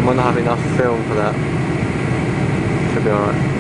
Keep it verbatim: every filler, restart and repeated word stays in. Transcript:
might not have enough film for that. Should be alright.